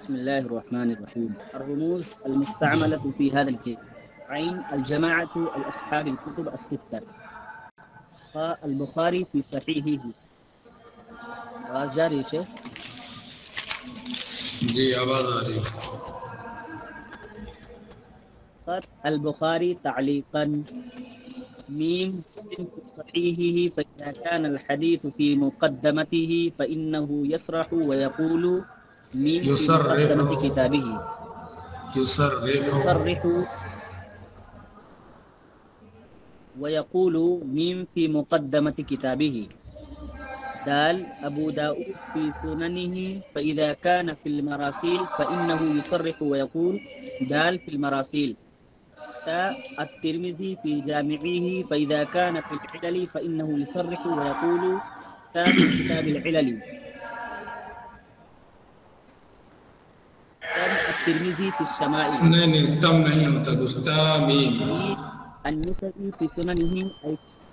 بسم الله الرحمن الرحيم. الرموز المستعملة في هذا الكتاب: عين الجماعة الأصحاب الكتب الستة. البخاري في صحيحه. جاری شيخ. جی آواز آ رہی. البخاري تعليقا. ميم في صحيحه فإذا كان الحديث في مقدمته فإنه يصرح ويقول. ميم في مقدمة كتابه. يصرح ويقول. ميم في مقدمة كتابه. دال أبو داود في سننه فإذا كان في المراسيل فإنه يصرح ويقول. دال في المراسيل. تاء الترمذي في جامعه فإذا كان في العلل فإنه يصرح ويقول. تاء في كتاب العلل. تم الترمذي في الشمائل. نہیں تم نہیں ہوتا دوست. میم. النسائي في سننه أي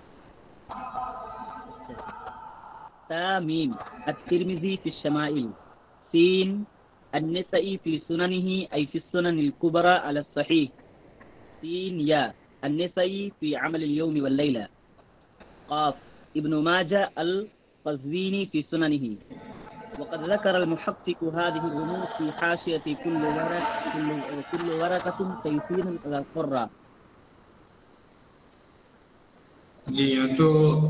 تاميم. الترمذي في الشمائل. سين النسائي في سننه أي في السنن الكبرى على الصحيح. سين يا النسائي في عمل اليوم والليلة. قاف ابن ماجه القزويني في سننه. وقد ذكر المحقق هذه الرموز في حاشية كل ورقة تيسيرا على القراء. جی ہاں تو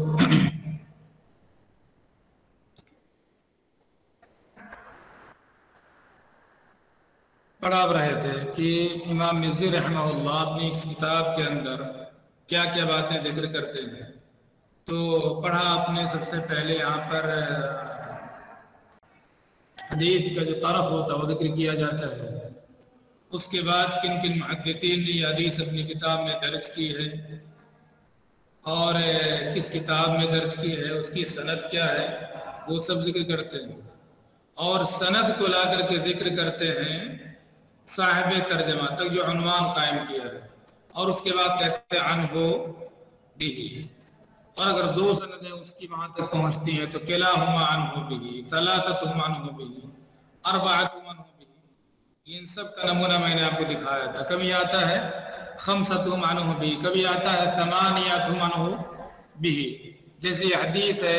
پڑھا رہے تھے کہ امام مزی رحمہ اللہ اپنی اس کتاب کے اندر کیا کیا باتیں ذکر کرتے ہیں. تو پڑھا آپ نے سب سے پہلے یہاں پر حدیث کا جو طرف ہوتا ہے وہ ذکر کیا جاتا ہے. اس کے بعد کن کن محدثین نے یہ حدیث اپنی کتاب میں درج کی ہے اور کس کتاب میں درج کی ہے, اس کی سند کیا ہے, وہ سب ذکر کرتے ہیں. اور سند کو لا کر کے ذکر کرتے ہیں صاحب ترجمہ تک جو عنوان قائم کیا ہے, اور اس کے بعد کہتے ہیں عنہ بھی. اور اگر دو سندیں اس کی وہاں تک پہنچتی ہیں تو کلاہما عنہ بھی, ثلاثتہم عنہ بھی, اربعتہم عنہ بھی. ان سب کا نمونہ میں نے آپ کو دکھایا تھا. کبھی آتا ہے خمسۃہم عنہ بھی, کبھی آتا ہے ثمانیۃہم عنہ بھی. جیسے حدیث ہے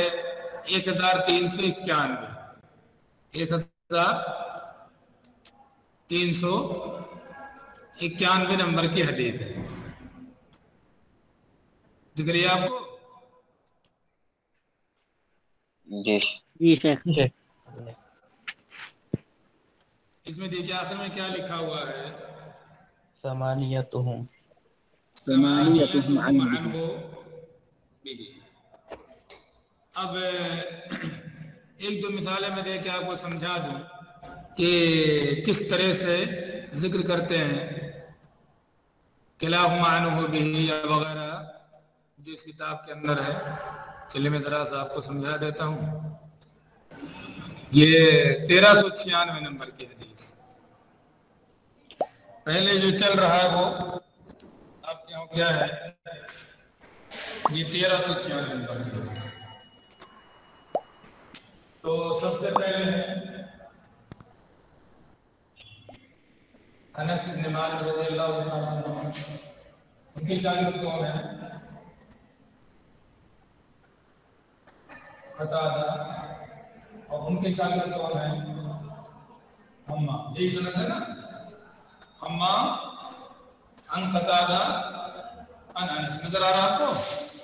1391 1391 نمبر کی حدیث ہے. دکھ رہی ہے آپ کو؟ جی شیخ. اس میں دیکھیے آخر میں کیا لکھا ہوا ہے, ثمانیتہم عنہ بھی. اب ایک دو مثالیں میں دے کے آپ کو سمجھا دوں کہ کس طرح سے ذکر کرتے ہیں کلاہما عنہ بھی یا وغیرہ جو اس کتاب کے اندر ہے. چلیے میں ذرا سا آپ کو سمجھا دیتا ہوں. یہ 1396 نمبر کی حدیث پہلے جو چل رہا ہے وہ آپ کے یہاں کیا ہے, یہ 1396 نمبر کی حدیث. تو سب سے پہلے انس بن مالک رضی اللہ عنہ, ان کی شاگرد کون ہے؟ قتادہ. اور ان کے شاگرد کون ہیں؟ حمام. یہی سنت ہے نا, حمام عن قتادہ عن انس. نظر آ رہا آپ کو؟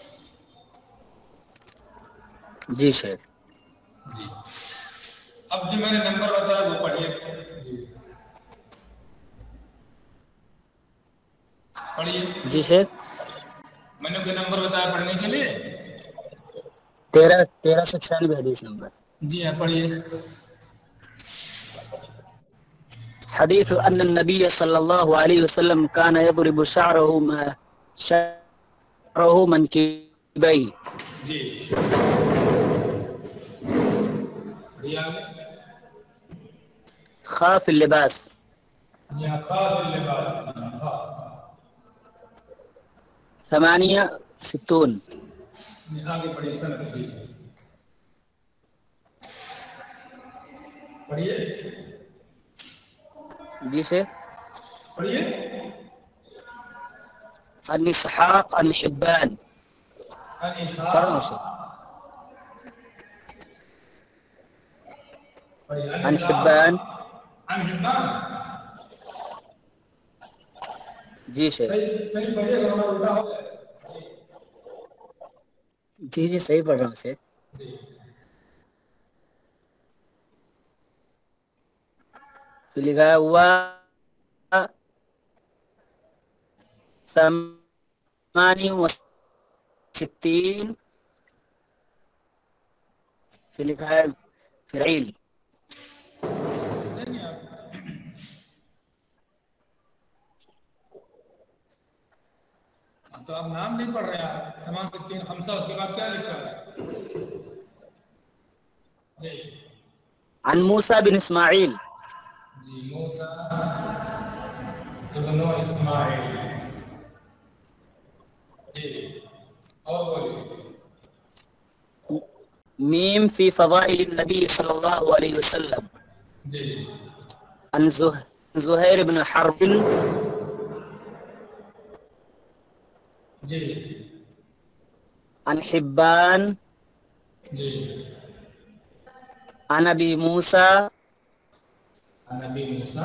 جی شیخ. جی. اب جو میں نے نمبر بتایا وہ پڑھیے. جی پڑھیے. جی شیخ. میں نے کوئی نمبر بتایا پڑھنے کے لیے. 1396 حدیث نمبر. جی ہاں پڑھیے. حديث أن النبي صلى الله عليه وسلم كان يضرب شعره منكبيه. جی خاف اللباس. یا خاف اللباس. 68. آگے پڑھیے. سنت پڑھیے. جی سے پڑھیے. عن اسحاق عن حبان. پڑھنا اسے. عن حبان. عن حبان. جی سے صحیح پڑھیے گا الٹا ہو جائے. جی جی صحیح پڑھ رہا ہوں سے. پھر لکھا ہے ہوا ثمانی و ستین. پھر لکھا ہے فعیل. تو آپ نام نہیں پڑھ رہے ہیں. تمام 3 خمسہ اس کے بعد کیا لکھا ہے؟ جی عن موسیٰ بن اسماعیل. جی موسیٰ ابن اسماعیل. جی اور بولیے. میم فی فضائل النبی صلی اللہ علیہ وسلم. جی عن زہیر بن حرب. جی عن حبان. جی عن ابی موسیٰ. نبی موسیٰ.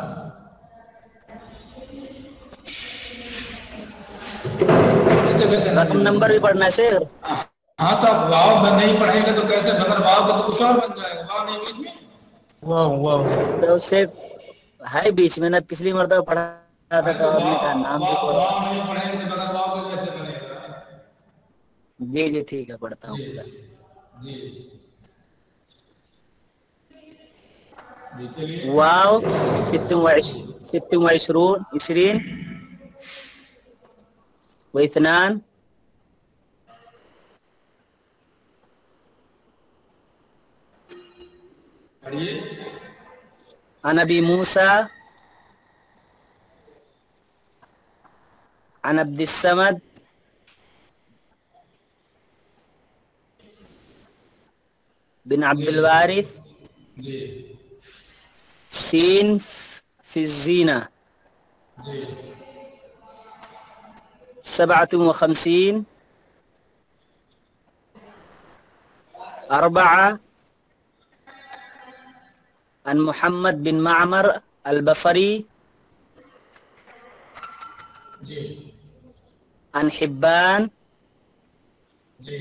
رقم نمبر بھی پڑھنا ہے سر. ہاں تو آپ واو نہیں پڑھیں گے تو کیسے؟ بغیر واو کے تو کچھ اور بن جائے گا. واو نہیں بیچ میں. تو اس سے ہے بیچ میں نا. پچھلی مرتبہ پڑھا تھا ارے تو آپ نے کہا واو نام بھی واو پڑھو. واو نہیں پڑھیں گے تو بغیر واو کے کیسے بنے گا؟ جی جی ٹھیک ہے پڑھتا ہوں جی پورا. جی جی چلیے. واو 26 20 واثنان. پڑھیے. عن ابی موسیٰ عن عبد الصمد بن عبد جی الوارث. جی سین فی الزینہ. جی 57 4. عن محمد بن معمر البصري جی عن حبان. جی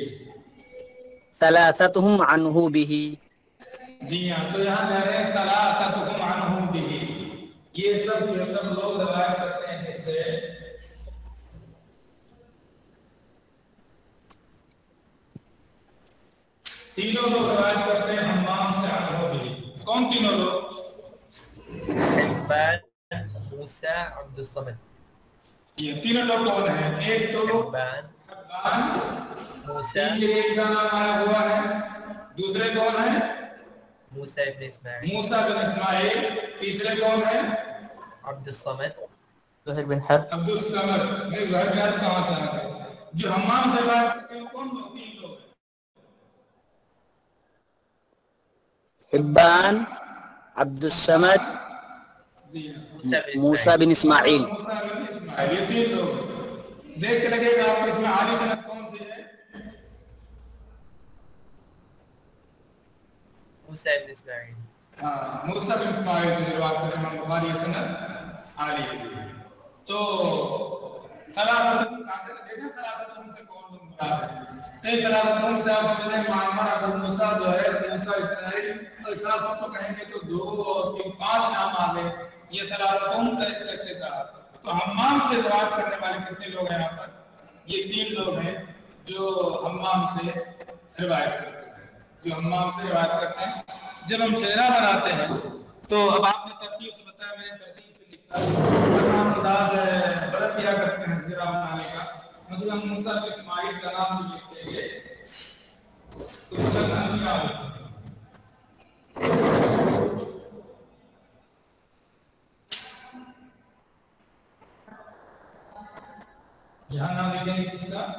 3 عنه به. جی ہاں. تو یہاں کہہ رہے ہیں ثلاثتهم عنہ به. یہ سب لوگ روایت کرتے ہیں اس سے. تینوں لوگ روایت کرتے ہیں حمام سے عنہ به. کون تینوں لوگ؟ حبان موسى عبد الصمد. یہ تینوں لوگ کون ہیں؟ ایک تو حبان حبان. موسى تین ایک کا نام آیا ہوا ہے. دوسرے کون ہیں؟ موسى ابن اسماعيل. موسیٰ بن اسماعیل. تیسرے کون ہیں؟ عبد الصمد. زهير بن حرب. عبد الصمد. نہیں زہر بن حرب کہاں سے آ گئے؟ جو حمام سے روایت کرتے ہیں کون لوگ؟ 3 لوگ ہیں. حبان. عبد الصمد. جی موسى بن موسیٰ اسماعيل. بن اسماعیل. موسیٰ بن اسماعیل. یہ 3 لوگ ہیں. دیکھ کے لگے گا آپ کو اس میں عالی سند کون سی ہے؟ موسى بن اسماعيل. ہاں موسیٰ بن اسماعیل سے روایت کرتے ہیں بخاری. یہ سند عالی ہے. تو ثلاثتهم سے کون لوگ مراد ہے؟ ثلاثتهم سے آپ سمجھیں معمر ابو موسیٰ زہیر موسیٰ اسماعیل. اور ثلاثتهم کو کہیں گے تو 2 اور 3 5 نام آ گئے. یہ ثلاثتهم کیسے تھا؟ تو حمام سے روایت کرنے والے کتنے لوگ ہیں یہاں پر؟ یہ 3 لوگ ہیں جو حمام سے روایت کرتے ہیں. جو حمام سے روایت کرتے ہیں. جب ہم شعرا بناتے ہیں تو اب آپ نے ترتیب سے بتایا. میں نے ترتیب سے لکھا. انداز غلط کیا کرتے ہیں شعرا بنانے کا. مثلا موسیٰ بن اسماعیل کا نام جو لکھتے ہیں تو اس کا نام کیا ہوتا ہے؟ یہاں نام لکھیں گے کس کا؟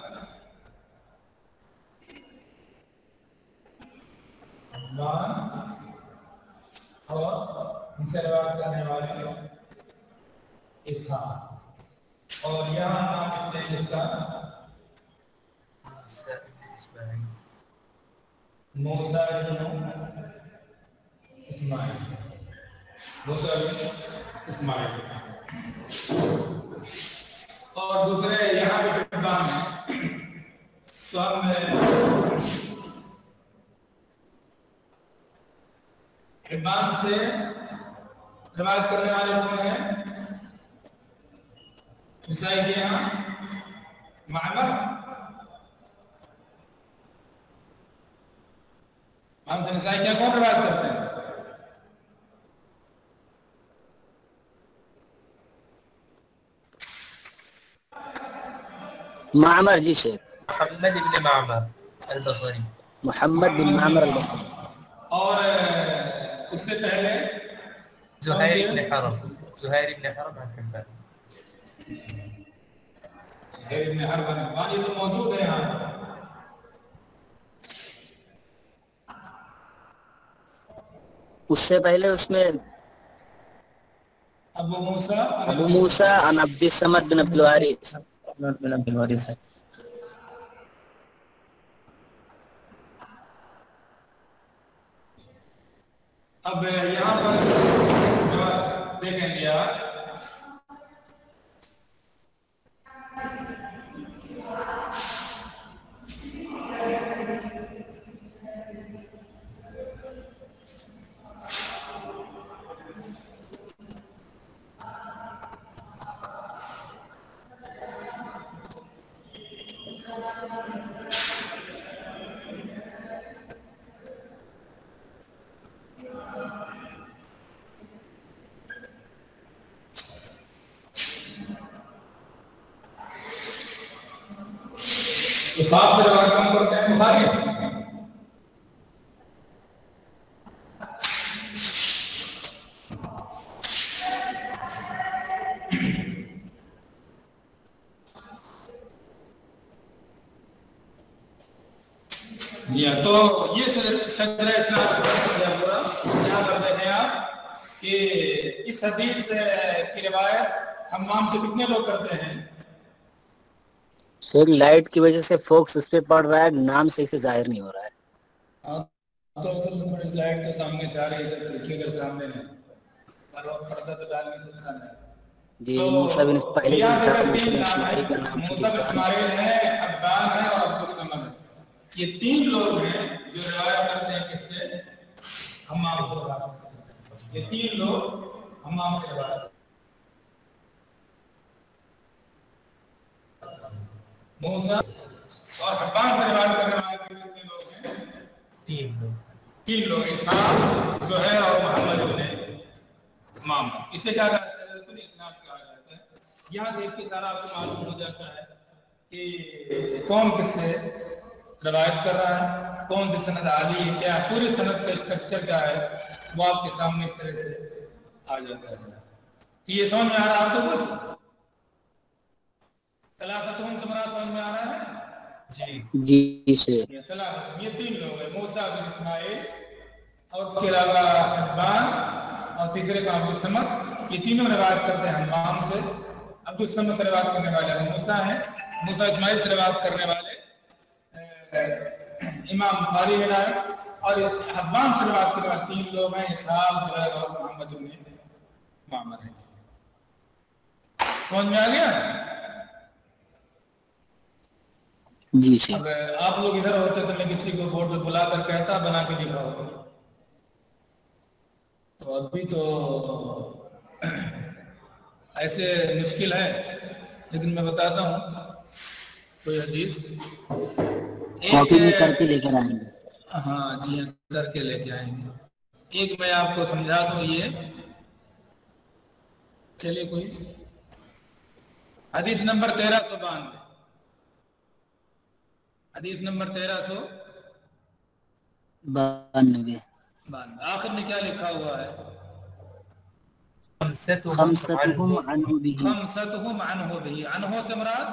حبان اور ان سے روایت کرنے والے اسحاق، اور یہاں نام لکھتے ہیں اس کا موسیٰ ابن اسماعیل. موسیٰ بن اسماعیل. اور دوسرے یہاں پہ حبان ہیں، تو ہم حبان سے روایت کرنے والے کون ہیں؟ نسائی کے یہاں معمر. ہم سے نسائی کیا کون روایت کرتے ہیں؟ معمر جی شیخ. محمد بن معمر البصری. محمد بن معمر البصری. اور اس سے پہلے زہیر بن حرب. زہیر بن حرب عن حبان. زہیر بن حرب عن حبان، یہ تو موجود ہے یہاں. اس سے پہلے اس میں ابو موسیٰ عن عبد الصمد بن عبد الوارث. بن عبد الوارث ہے. اب یہاں پر دیکھیں گے آپ تو صاحب سے روایت کم کرتے ہیں بخاری. جی ہاں، تو یہ شجرہ اسناد پورا یہاں پر دیکھیں آپ کہ اس حدیث کی روایت حمام سے کتنے لوگ کرتے ہیں؟ شیخ لائٹ کی وجہ سے فوکس اس پہ پڑ رہا ہے، نام صحیح سے ظاہر نہیں ہو رہا ہے. تو تھوڑی سلائڈ تو سامنے سے آ رہی ہے، ادھر دیکھیے اگر سامنے ہے پر وہ پردہ تو ڈال نہیں سکتا ہے. جی تو موسیٰ بن پہلے یہاں لکھا دیکھیں موسیٰ تین بن نام اسماعیل کا ہیں، نام سے موسیٰ بن لکھا. اسماعیل ہے، حبان ہے اور عبد الصمد ہے. یہ تین لوگ ہیں جو روایت کرتے ہیں کس سے؟ حمام سے روایت کرتے ہیں. یہ تین لوگ حمام سے روایت کرتے ہیں. موسیٰ اور حبان سے روایت کرنے والے کتنے لوگ ہیں؟ تین لوگ، اسحاق، زہیر اور محمد بن معمر. اسے کیا کہتے ہیں؟ اسناد کہا جاتا ہے. یہاں دیکھ کے سارا آپ کو معلوم ہو جاتا ہے کہ کون کس سے روایت کر رہا ہے، کون سی سند عالی ہے، کیا پوری سند کا اسٹرکچر کیا ہے، وہ آپ کے سامنے اس طرح سے آ جاتا ہے. یہ سمجھ میں آ رہا ہے آپ کو؟ کچھ ثلاثتهم سے مراد سمجھ میں آ رہا ہے؟ جی شیخ. یہ تین لوگ ہیں، موسیٰ بن اسماعیل اور اس کے علاوہ حبان اور تیسرے کا عبد الصمد. یہ تینوں روایت کرتے ہیں حمام سے. عبد الصمد سے روایت کرنے والے موسیٰ ہیں، موسیٰ اسماعیل سے روایت کرنے والے امام بخاری ہے، اور حبان سے روایت کرنے والے تین لوگ ہیں، اسحاق، زہیر اور محمد بن معمر ہیں. سمجھ میں آ گیا؟ جی شیخ. اب آپ لوگ ادھر ہوتے تو میں کسی کو بورڈ پہ بلا کر کہتا بنا کے دکھاؤ. تو ابھی تو ایسے مشکل ہے، لیکن میں بتاتا ہوں کوئی حدیث کاپی میں کر کے لے کر آئیں گے. ہاں جی کر کے لے کے آئیں گے. ایک میں آپ کو سمجھا دوں، یہ چلیے کوئی حدیث نمبر 1392. حدیث نمبر 1392. آخر میں کیا لکھا ہوا ہے؟ خمسۃہم عنہ بہ. خمسۃہم عنہ بہ. عنہ سے مراد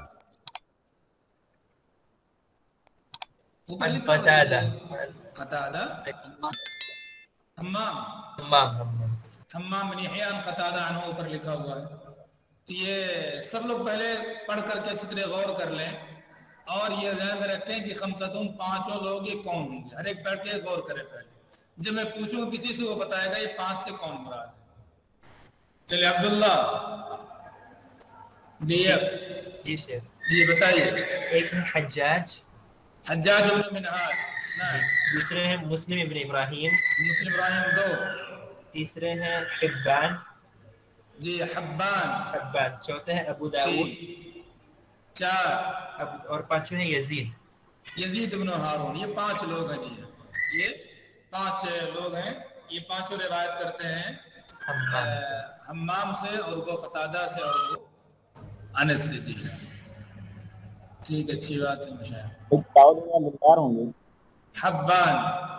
قتادہ. قتادہ. حمام بن یحییٰ عن قتادہ عنہ اوپر لکھا ہوا ہے. تو یہ سب لوگ پہلے پڑھ کر کے اچھی طرح غور کر لیں اور یہ ذہن میں رکھیں کہ خمسۃ، پانچوں لوگ یہ کون ہوں گے. ہر ایک بیٹھ کے غور کرے پہلے. جب میں پوچھوں کسی سے وہ بتائے گا یہ 5 سے کون مراد ہے. چلے عبداللہ ڈی ایف. جی شیخ. جی بتائیے. ایک ہے حجاج بن منہال. دوسرے ہیں مسلم ابن ابراہیم. مسلم ابراہیم 2. تیسرے ہیں حبان. جی حبان. چوتھے ہیں ابو داؤد. 4. اور پانچویں ہیں یزید بن ہارون. یہ 5 لوگ ہیں. جی یہ 5 لوگ ہیں. یہ پانچوں روایت کرتے ہیں حمام سے اور وہ قتادہ سے اور وہ انس سے. جی ٹھیک ہے، اچھی بات ہے. بندار ہوں گے. حبان.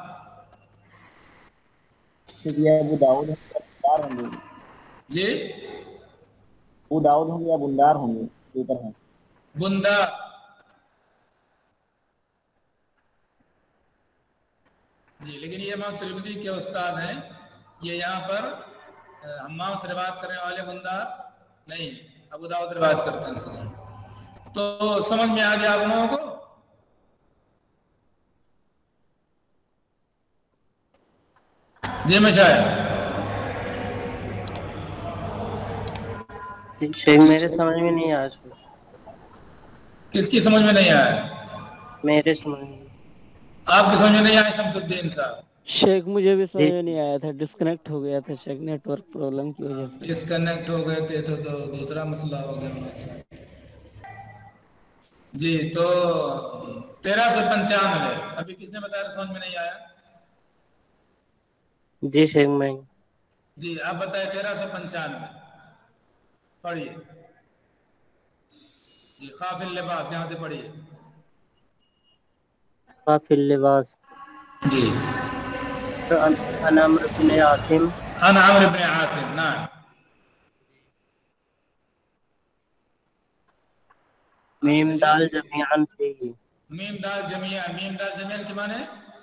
ابو داؤد بندار ہوں گے. جی ابو داؤد ہوں گے یا بندار ہوں گے. اوپر ہیں بندہ. جی لیکن یہ امام ترمذی کے استاد ہیں. یہ یہاں پر حمام سے روایت کرنے والے بندار نہیں، ابو داؤد روایت کرتے ہیں. تو سمجھ میں آ گیا آپ لوگوں کو. جی مشاہد. شیخ میرے سمجھ میں نہیں آیا. کس کی سمجھ میں نہیں آیا؟ میرے سمجھ میں. آپ کی سمجھ میں نہیں آیا شمس الدین صاحب؟ شیخ مجھے بھی سمجھ میں نہیں آیا تھا، ڈسکنیکٹ ہو گیا تھا شیخ، نیٹ ورک پرابلم کی وجہ سے. ڈسکنیکٹ ہو گئے تھے تو دوسرا مسئلہ ہو گیا. جی تو 13 سے 95 ابھی کس نے بتایا سمجھ میں نہیں آیا؟ جی شیخ میں. جی آپ بتائیں 13 سے 95 پڑھیے. جی خاف اللباس یہاں سے پڑھیے. خاف اللباس. جی عن عمرو بن عاصم. عن عمرو بن عاصم. نعم. میم دال جمیعاً سے ہی. میم دال جمیعاً. میم دال جمیعاً کے معنی؟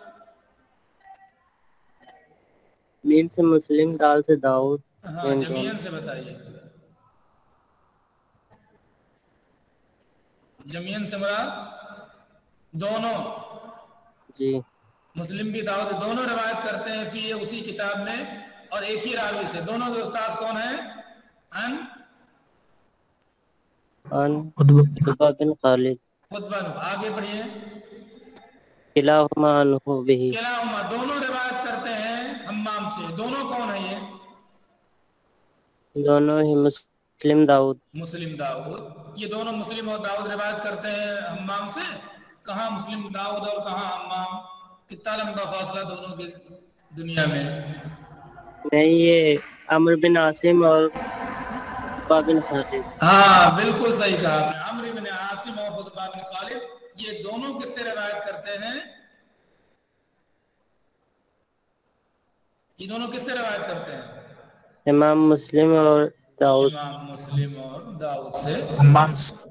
میم سے مسلم، دال سے داؤد. ہاں جمیعاً سے بتائیے. جمیعاً سے مراد دونوں. جی مسلم بھی داؤد دونوں روایت کرتے ہیں فی اسی کتاب میں اور ایک ہی راوی سے. دونوں کے استاد کون ہیں؟ ان عتبہ بن خالد. خطبہ. آگے پڑھیے. کلاہما عنہ بہ. کلاہما دونوں روایت کرتے ہیں حمام سے. دونوں کون ہیں یہ؟ دونوں ہی مسلم داؤد. مسلم داؤد. یہ دونوں مسلم اور داؤد روایت کرتے ہیں حمام سے. کہاں مسلم داؤد اور کہاں حمام؟ کتنا لمبا فاصلہ دونوں کے دنیا میں. نہیں یہ عمرو بن عاصم اور عتبہ بن خالد. ہاں بالکل صحیح کہا آپ نے. عمرو بن عاصم اور عتبہ بن خالد یہ دونوں کس سے روایت کرتے ہیں؟ یہ دونوں کس سے روایت کرتے ہیں؟ امام مسلم اور داؤد. امام مسلم اور داؤد سے. حمام.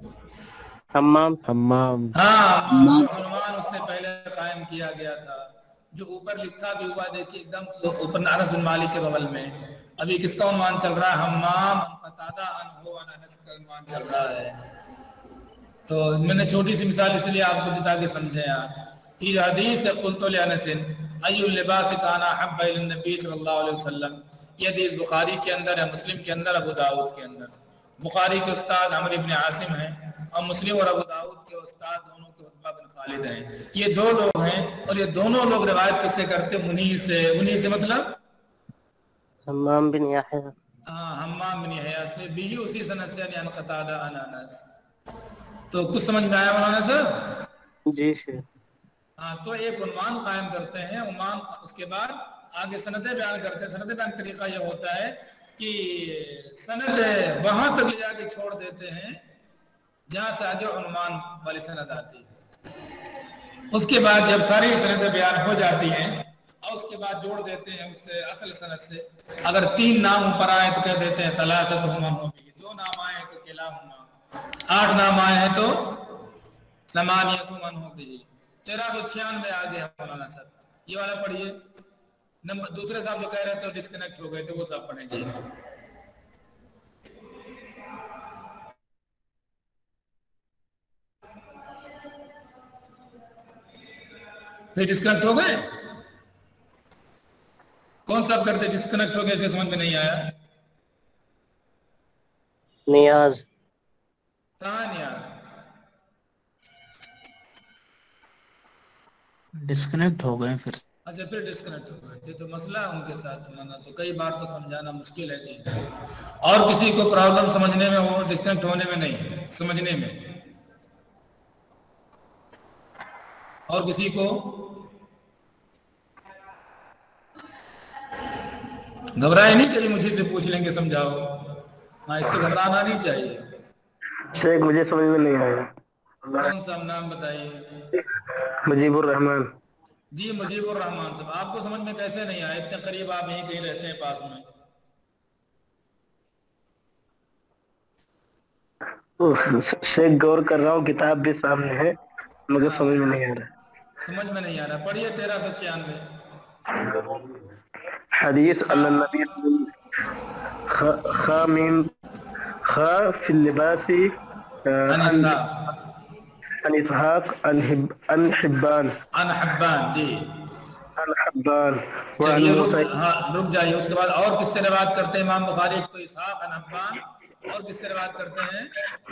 ہاں عنوان اس سے پہلے قائم کیا گیا تھا جو اوپر لکھا بھی ہوا. دیکھیے ایک دم اوپر انس بن مالک کے بغل میں ابھی کس کا عنوان چل رہا ہے؟ حمام قتادہ عنہ عن انس کا عنوان چل رہا ہے. تو میں نے چھوٹی سی مثال اس لیے آپ کو دی تاکہ سمجھیں آپ. یہ حدیث قلت لانس ای اللباس کان احب الی النبی صلی اللہ علیہ وسلم. یہ حدیث بخاری کے اندر ہے، مسلم کے اندر، ابو داؤد کے اندر. بخاری کے استاد عمرو بن عاصم ہیں اور مسلم اور ابو داؤد کے استاد دونوں کے عتبہ بن خالد ہیں. یہ 2 لوگ ہیں اور یہ دونوں لوگ روایت کس سے کرتے ہیں؟ انہی سے مطلب حمام بن یحییٰ. حمام بن یحییٰ سے بھی اسی سند سے یعنی قتادہ عن انس. تو کچھ سمجھ میں آیا مولانا صاحب؟ جی شیخ. ہاں تو ایک عنوان قائم کرتے ہیں. عنوان اس کے بعد آگے سندیں بیان کرتے ہیں. سند بیان طریقہ یہ ہوتا ہے کہ سند وہاں تک لے جا کے چھوڑ دیتے ہیں جہاں سے آگے عنوان والی سند آتی ہے. اس کے بعد جب ساری سندیں بیان ہو جاتی ہیں اور اس کے بعد جوڑ دیتے ہیں اس سے اصل سند سے. اگر 3 نام اوپر آئے تو کہہ دیتے ہیں ثلاثۃ ہم. 2 نام آئے تو کلاہما. 8 نام آئے ہیں تو ثمانیۃ من ہو بھی. 1396 آگے ہے مولانا صاحب. یہ والا پڑھیے. نمبر دوسرے صاحب جو کہہ رہے تھے ڈسکنیکٹ ہو گئے تھے وہ صاحب پڑھیں گے. फिर डिस्कनेक्ट हो गए? कौन सा आप करते डिस्कनेक्ट हो गए, इसके समझ में नहीं आया? नियाज। कहाँ नियाज? डिस्कनेक्ट हो गए फिर। अच्छा फिर डिस्कनेक्ट हो गए, ये तो मसला है उनके साथ ना, तो कई बार तो समझाना मुश्किल है जी। और किसी को प्रॉब्लम समझने में हो, डिस्कनेक्ट होने में नहीं, समझने में? और किसी को? घबराए नहीं, कभी मुझे से पूछ लेंगे समझाओ। हाँ, इससे घबराना नहीं चाहिए। शेख मुझे समझ में नहीं आया। कौन सा नाम बताइए? मुजीबुर रहमान। जी मुजीबुर रहमान साहब, आपको समझ में कैसे नहीं आया? इतने करीब आप यहीं कहीं रहते हैं पास में। शेख गौर कर रहा हूँ, किताब भी सामने है, मगर समझ में नहीं आ रहा। समझ में नहीं आ रहा, पढ़िए 1396 हदीस अल्लनबी खा मीम खा फिल लिबासी अन इसहाक अन हिब्बान जी अन हब्बान। चलिए रुक जाइए। उसके बाद और किससे रिवायत करते हैं इमाम बुखारी? तो इसहाक अन हब्बान, और किससे रिवायत करते हैं?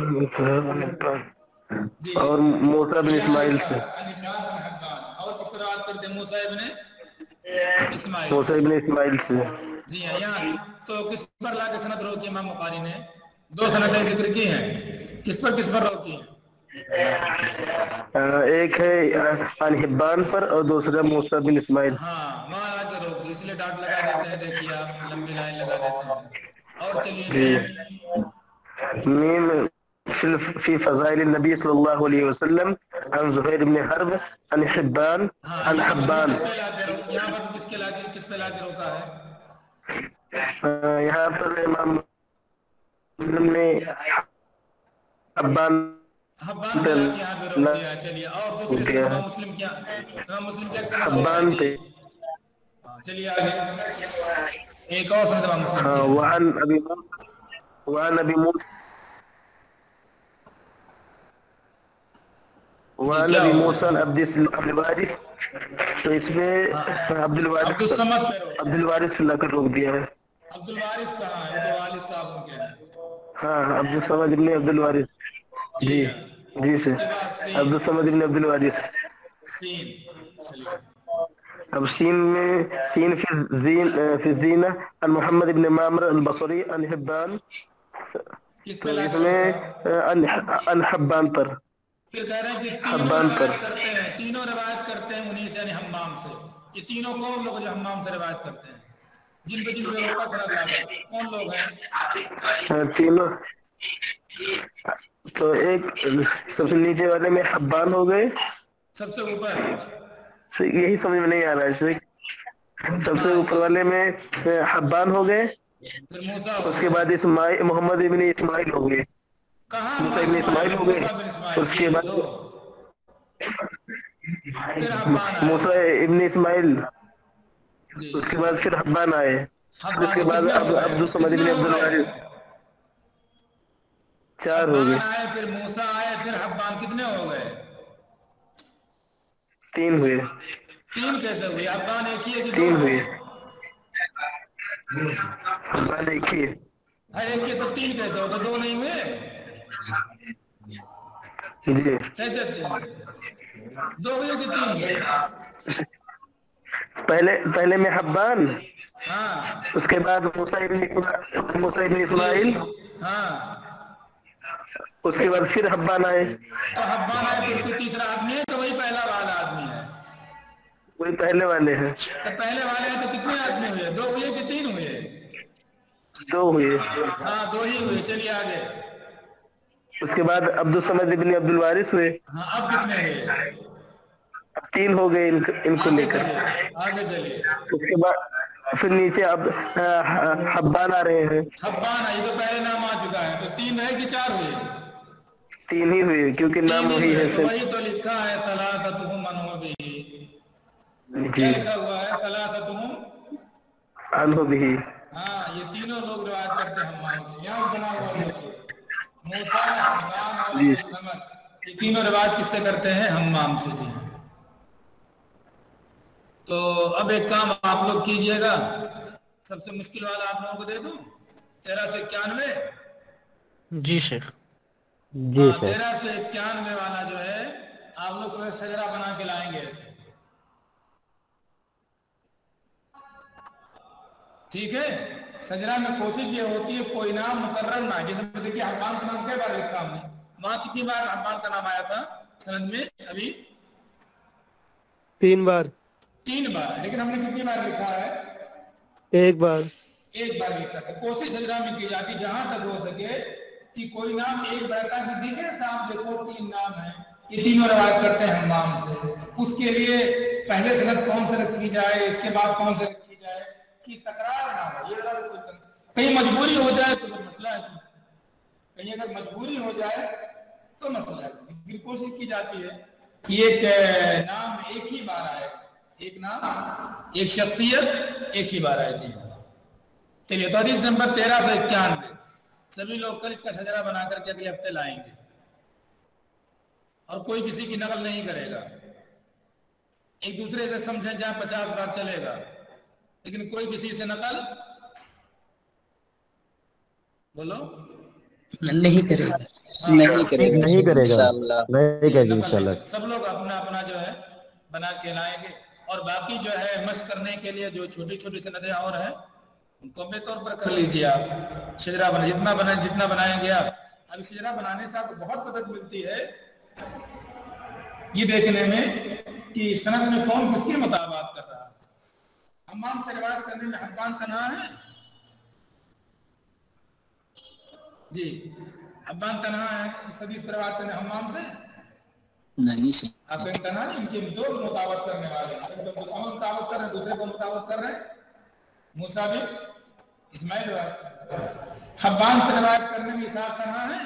और मूसा बिन इस्माइल से। और किससे रिवायत करते हैं? मूसा इब्न इस्माइल से। जी हाँ, यहाँ तो किस पर लाके सनद रोकी इमाम बुखारी ने? दो सनदें जिक्र की हैं, किस पर रोकी हैं? एक है अन हिब्बान पर और दूसरा मूसा बिन इस्माइल। हाँ, वहाँ आके रोक, इसलिए डांट लगा देते हैं, देखिए आप लंबी लाइन लगा देते हैं। और चलिए मीम फी फज़ाइल नबी सल्लल्लाहु अलैहि वसल्लम अन ज़ुहैर इब्न हर्ब अन हिब्बान अन हब्बान। यहाँ पर किस पे लाके रोका है? यहाँ पर इमाम मुस्लिम ने हब्बान पे यहाँ पे रोक दिया। चलिए, और दूसरे इमाम मुस्लिम क्या हब्बान पे? चलिए आगे एक और सनद इमाम मुस्लिम। वहाँ नबी मूसा अब्दुल वारिस, तो इसमें अब्दुल वारिस लाकर रोक दिया है। अब्दुल वारिस कहाँ है? अब्दुल वारिस साहब उनके हैं। हाँ, अब्दुल समद इब्न अब्दुल वारिस। जी से अब्दुल समद इब्न अब्दुल वारिस। अब सीन फिर जीना अन मोहम्मद इब्न मामर अल बसरी अन हिब्बान, इसमें अन हब्बान पर। फिर कह रहे हैं कि तीनों रिवायत करते हैं उन्हीं से, यानी हम्माम से। ये तीनों कौन लोग जो हम्माम से रिवायत करते हैं? जिन पे रोका खड़ा लगा, कौन लोग हैं? तीनों तो एक सबसे नीचे वाले में हब्बान हो गए, सबसे ऊपर यही समझ में नहीं आ रहा है। सबसे ऊपर वाले में हब्बान हो गए, फिर मूसा, उसके बाद मोहम्मद इब्न इस्माइल हो गए। मूसा इब्न इस्माइल हो गए, उसके बाद मूसा इब्न इस्माइल, उसके बाद फिर हब्बान आए, उसके बाद अब्दुल समद इब्न अब्दुल वारिस। 4 हो गए। फिर मूसा आए, फिर हब्बान, कितने हो गए? 3 हुए। 3 कैसे हुए? हब्बान एक ही है कि 3 हुए? हब्बान एक ही है। एक ही तो 3 कैसे हो गए? 2 नहीं हुए? जी कैसे 3? 2 हुए कि 3 हुए? पहले में हब्बान, हाँ, उसके बाद मूसा इब्न इस्माइल, हाँ, उसके बाद फिर हब्बान आए। तो हब्बान आए तो कोई तीसरा आदमी है, तो वही पहला वाला आदमी है? वही पहले वाले हैं। तो पहले वाले हैं तो कितने आदमी हुए? 2 हुए कि 3 हुए? 2 हुए। हाँ, 2 ही हुए। चलिए आगे। उसके बाद अब्दुल समद इब्न अब्दुल वारिस हुए। हाँ, अब कितने हुए? 3 हो गए इनको लेकर। आगे चलिए। उसके बाद फिर नीचे अब हब्बान आ रहे हैं। हब्बान आई तो पहले नाम आ चुका है, तो 3 है कि 4 हुए? 3 ही हुए, क्योंकि नाम वही है। तो वही तो लिखा है तलाक़तुहुम अन्हु बिही। क्या लिखा हुआ है? तलाक़तुहुम अन्हु बिही। हाँ, ये तीनों लोग रिवायत करते हैं हम्माम से। यहाँ बना हुआ देखिए, मूसा, हब्बान और समद, ये तीनों रिवायत किससे करते हैं? हम्माम से। जी تو اب ایک کام آپ لوگ کیجئے گا، سب سے مشکل والا آپ لوگوں کو دے دوں، 1391 جی شیخ. جی سر. 1391 والا جو ہے آپ لوگ سورہ سجدہ بنا کے لائیں گے ایسے، ٹھیک ہے؟ سجدہ میں کوشش یہ ہوتی ہے کوئی نام مقرر نہ، جیسے دیکھیے حبان کا نام کئی بار لکھا ہم نے، وہاں کتنی بار حبان کا نام آیا تھا سند میں؟ ابھی 3 بار. 3 بار، لیکن ہم نے کتنی بار لکھا ہے؟ 1 بار. 1 بار لکھا ہے. کوشش سجدہ میں کی جاتی جہاں تک ہو سکے کہ کوئی نام ایک برتا ہے، دیکھیں صاحب دیکھو 3 نام ہیں، یہ تینوں روایت کرتے ہیں حمام سے، اس کے لیے پہلے سند کون سے رکھی جائے، اس کے بعد کون سے رکھی جائے کہ تکرار نہ ہو. یہ کہیں مجبوری ہو جائے تو مسئلہ ہے، کہیں اگر مجبوری ہو جائے تو مسئلہ ہے، لیکن کوشش کی جاتی ہے کہ ایک نام ایک ہی بار آئے، ایک نام ایک شخصیت ایک ہی بار آئے. جی چلیے، تو حدیث نمبر 1391 سبھی لوگ کل اس کا شجرہ بنا کر کے اگلے ہفتے لائیں گے، اور کوئی کسی کی نقل نہیں کرے گا. ایک دوسرے سے سمجھیں جہاں 50 بار چلے گا، لیکن کوئی کسی سے نقل بولو نہیں کرے گا، نہیں کرے گا نہیں کرے گا، انشاءاللہ. نہیں کرے گا انشاءاللہ. سب لوگ اپنا اپنا جو ہے بنا کے لائیں گے، اور باقی جو ہے مشق کرنے کے لیے جو چھوٹی چھوٹی سندیں اور ہیں ان کو اپنے طور پر کر لیجیے. آپ شجرہ بنا جتنا بنائیں گے آپ. ابھی شجرہ بنانے سے آپ کو بہت مدد ملتی ہے یہ دیکھنے میں کہ سند میں کون کس کی مطابقت کر رہا ہے. حمام سے روایت کرنے میں حبان کا نام ہے جی، حبان تنہا ہے اس حدیث پر روایت کرنے حمام سے نہیں سے آپ کا امتحان ہے. ان کے 2 مطابقت کرنے والے ہیں، ایک تو مطابقت کر رہے ہیں، دوسرے کو مطابقت کر رہے ہیں. موسیٰ بھی اسماعیل روایت کر رہے ہیں. حبان سے روایت کرنے میں اسحاق تنہا ہے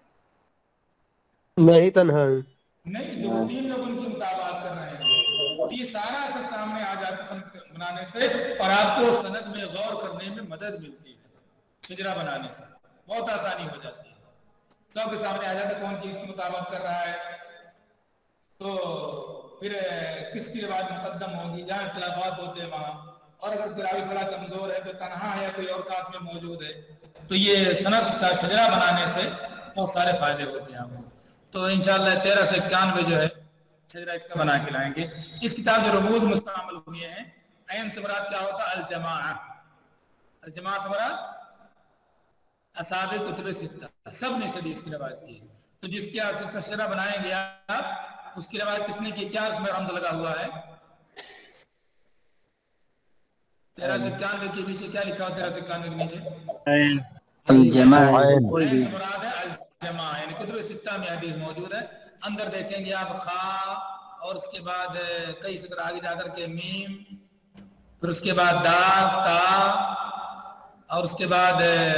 نہیں تنہا ہے. نہیں، 2-3 لوگ ان کی مطابقت کر رہے ہیں. یہ سارا سب سامنے آ جاتا ہے سند بنانے سے، اور آپ کو سند میں غور کرنے میں مدد ملتی ہے. شجرہ بنانے سے بہت آسانی ہو جاتی ہے، سب کے سامنے آ جاتا ہے کون کی اس کی مطابقت کر رہا ہے. تو پھر کس کی روایت مقدم ہوگی، جہاں اختلافات ہوتے ہیں وہاں. اور اگر کوئی راوی تھوڑا کمزور ہے تو تنہا ہے یا کوئی اور ساتھ میں موجود ہے، تو یہ سند کا شجرہ بنانے سے بہت سارے فائدے ہوتے ہیں آپ کو. تو انشاءاللہ 1391 جو ہے شجرہ اس کا بنا کے لائیں گے. اس کتاب جو رموز مستعمل ہوئے ہیں، عین سے مراد کیا ہوتا ہے؟ الجماعہ. الجماعہ سے مراد اصحاب کتب ستہ، سب نے حدیث کی روایت کی. تو جس کی آپ سے شجرہ بنائیں گے آپ، اس کی روایت کس نے کی؟ کیا اس میں رمز لگا ہوا ہے؟ 1391 کے پیچھے کیا لکھا ہو؟ 1391 کے نیچے الجماعہ کوئی بھی سے مراد ہے الجماعہ، یعنی کتب ستہ میں حدیث موجود ہے. اندر دیکھیں گے آپ خا، اور اس کے بعد کئی سطر آگے جا کر کے میم، پھر اس کے بعد دال تا، اور اس کے بعد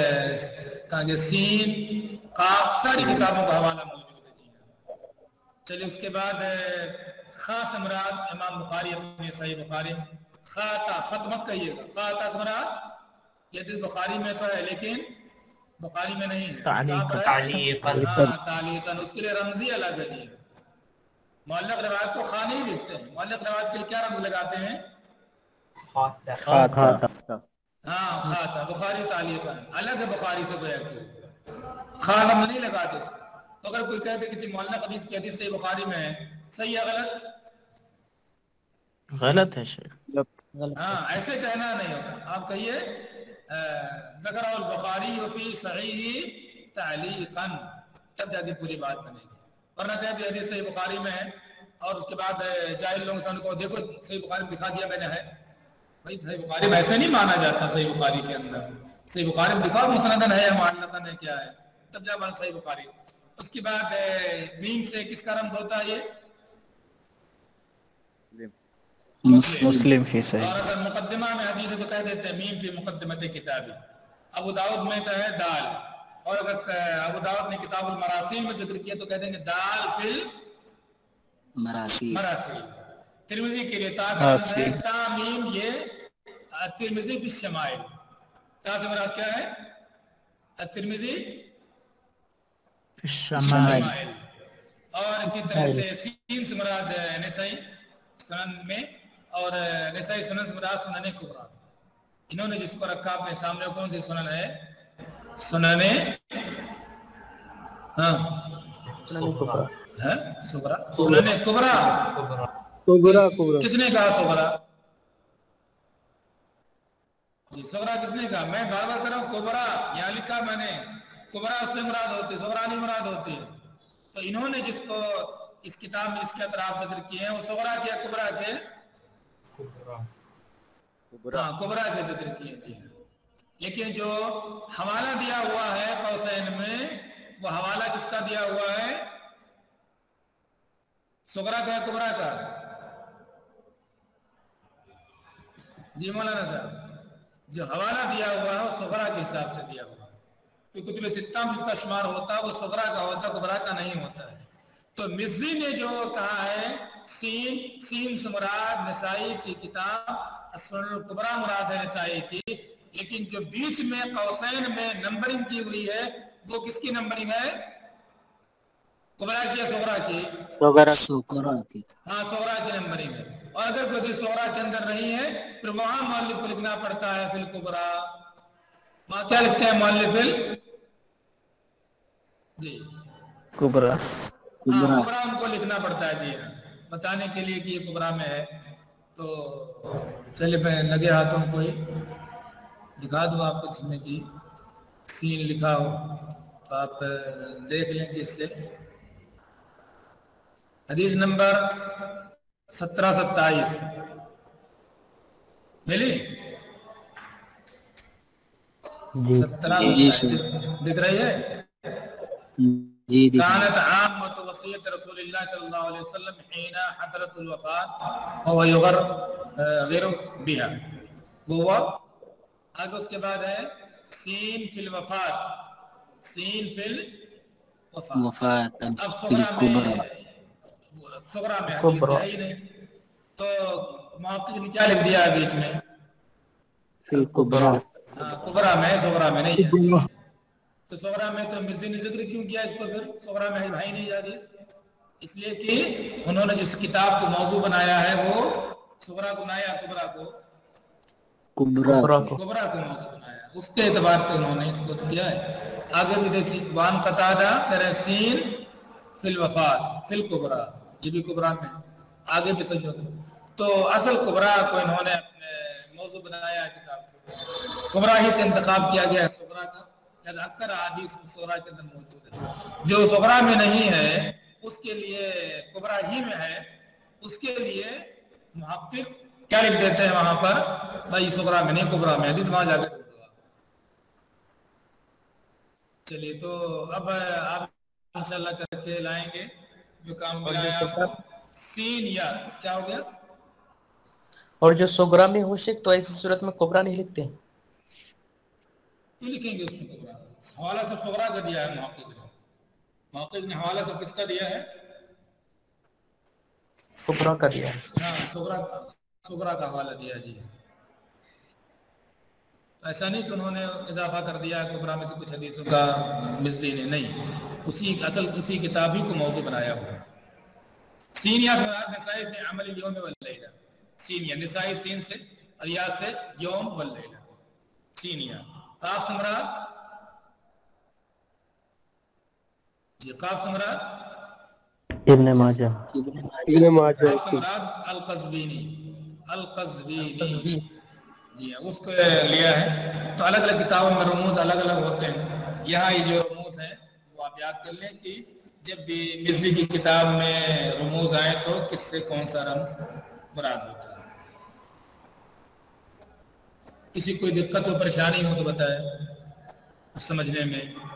سین قاف، ساری کتابوں کا حوالہ موجود ہے. جی چلیے، اس کے بعد خا سے مراد امام بخاری اپنے صحیح بخاری، خاتا خط مت کہیے گا، خاتا سے مراد یہ حدیث بخاری میں تو ہے لیکن بخاری میں نہیں ہے، تعلیقاً. اس کے لیے رمزی الگ ہے. جی معلق روایت کو خا نہیں لکھتے ہیں، معلق روایت کے لیے کیا رمز لگاتے ہیں؟ ہاں خاتا. بخاری تعلیقاً الگ ہے بخاری سے، گویا کہ خا رمز نہیں لگاتے. تو اگر کوئی کہتے کسی معلق حدیث کی حدیث صحیح بخاری میں ہے، صحیح یا غلط؟ غلط ہے شیخ. ہاں، ایسے کہنا نہیں ہوگا. آپ کہیے ذکر البخاری فی صحیح تعلیقاً، تب جا کے پوری بات بنے گی. ورنہ کہتے ہیں حدیث صحیح بخاری میں ہے اور اس کے بعد جاہل لوگ سن کو دیکھو صحیح بخاری میں دکھا دیا میں نے ہے. بھائی صحیح بخاری میں ایسے نہیں مانا جاتا. صحیح بخاری کے اندر صحیح بخاری میں دکھاؤ مسندن ہے یا معلقن ہے کیا ہے، تب جا بنا صحیح بخاری. اس کے بعد میم سے کس کا رمز ہوتا ہے؟ یہ مسلم فی صحیح. اور اگر مقدمہ میں حدیث ہے تو کہہ دیتے ہیں میم فی مقدمت کتابی. ابو داؤد میں تو ہے دال، اور اگر ابو داؤد نے کتاب المراسیل میں ذکر کیا تو کہہ دیں گے دال فی مراسیل. ترمذی کے لیے تا کا رمز ہے تا میم، یہ ترمذی فی الشمائل. تا سے مراد کیا ہے؟ ترمذی الشمائل. اور اسی طرح سے سین سے مراد نسائی سنن میں اور نسائی سنن سے مراد سنن کبریٰ. انہوں نے جس کو رکھا اپنے سامنے کون سی سنن ہے؟ سنن صغریٰ. سنن کبریٰ. کس نے کہا صغریٰ؟ جی صغریٰ کس نے کہا؟ میں بار بار کر رہا ہوں کبریٰ یہاں لکھا میں نے. کبریٰ اس سے مراد ہوتی ہے، صغریٰ نہیں مراد ہوتی ہے. تو انہوں نے جس کو اس کتاب میں اس کے اطراف ذکر کیے ہیں وہ صغریٰ کے کبریٰ کے کبریٰ کے ذکر کیے. جی لیکن جو حوالہ دیا ہوا ہے قوسین میں وہ حوالہ کس کا دیا ہوا ہے؟ صغریٰ کا ہے کبریٰ کا؟ جی مولانا صاحب جو حوالہ دیا ہوا ہے وہ صغریٰ کے حساب سے دیا ہوا ہے. کتب ستہ میں جس کا شمار ہوتا ہے وہ صغریٰ کا ہوتا ہے، کبریٰ کا نہیں ہوتا ہے. تو مزی نے جو کہا ہے سین سے مراد نسائی کی کتاب السنن الکبریٰ مراد ہے نسائی کی، لیکن جو بیچ میں قوسین میں نمبرنگ کی ہوئی ہے وہ کس کی نمبرنگ ہے؟ کبریٰ کی یا صغریٰ کی؟ صغریٰ کی. ہاں صغریٰ کی نمبرنگ ہے. اور اگر کوئی چیز صغریٰ کے اندر نہیں ہے پھر وہاں مؤلف کو لکھنا پڑتا ہے فی الکبریٰ. وہاں کیا لکھتے ہیں مؤلف؟ جی کبریٰ. کبریٰ ان کو لکھنا پڑتا ہے جی بتانے کے لیے کہ یہ کبریٰ میں ہے. تو چلے میں لگے ہاتھوں کو ہی دکھا دوں آپ کو جس میں کہ سین لکھا ہو تو آپ دیکھ لیں کہ اس سے حدیث نمبر 1727 ملی 17 دکھ رہی ہے؟ جی كانت عامة وصية رسول الله صلى الله عليه وسلم حين حضرت الوفاة وهو يغر بها. وہ آگے اس کے بعد ہے سین فی الوفات. سین فی الوفات. اب صغریٰ میں حدیث ہے ہی نہیں تو محقق نے کیا لکھ دیا ابھی اس میں؟ کبریٰ میں، صغریٰ میں نہیں ہے. تو صغریٰ میں تو مزی نے ذکر کیوں کیا اس کو؟ پھر صغریٰ میں بھائی نہیں حدیث اس لیے کہ انہوں نے جس کتاب کو موضوع بنایا ہے وہ صغریٰ کو بنایا، کبریٰ کو موضوع بنایا. اس کے اعتبار سے انہوں نے اس کو کیا ہے. آگے بھی دیکھیے وان قتادہ سین فی الوفات فی الکبریٰ، یہ بھی کبریٰ میں. آگے بھی سمجھو تو اصل کبریٰ کو انہوں نے موضوع بنایا ہے کتاب کو. کبریٰ ہی سے انتخاب کیا گیا ہے صغریٰ کا. اکثر احادیث صغریٰ کے اندر موجود ہے. جو صغریٰ میں نہیں ہے اس کے لیے کبریٰ ہی میں ہے، اس کے لیے محقق کیا لکھ دیتے ہیں وہاں پر؟ بھائی صغریٰ میں نہیں کبریٰ میں حدیث وہاں جا کے ڈھونڈو. چلیے تو اب آپ انشاءاللہ کر کے لائیں گے جو کام بلایا آپ کو. سین یا کیا ہو گیا؟ اور جو صغریٰ میں ہو شک تو ایسی صورت میں کبریٰ نہیں لکھتے ہیں. کیوں لکھیں گے اس میں کبریٰ؟ حوالہ سب صغریٰ کا دیا ہے محقق نے حوالہ سب کس کا دیا ہے؟ کبریٰ کا دیا ہے. ہاں صغریٰ کا حوالہ دیا جی. ایسا نہیں کہ انہوں نے اضافہ کر دیا کبریٰ میں سے کچھ حدیثوں کا مزی نے، نہیں، اسی کتاب ہی کو موضوع بنایا ہوا. سین یا نسائی سے عمل یوم واللیلہ. سین یا نسائی سین سے اور یا سے یوم واللیلہ. سین یا قاف سمراد جی قاف سمراد ابن ماجہ سمراد القزوینی جی اس کو لیا ہے. تو الگ الگ کتابوں میں رموز الگ الگ ہوتے ہیں. یہاں یہ جو رموز ہیں وہ آپ یاد کر لیں کہ جب بھی مزی کی کتاب میں رموز آئیں تو کس سے کون سا رمز مراد ہوتا ہے. کسی کوئی دقت و پریشانی ہو تو بتائے سمجھنے میں.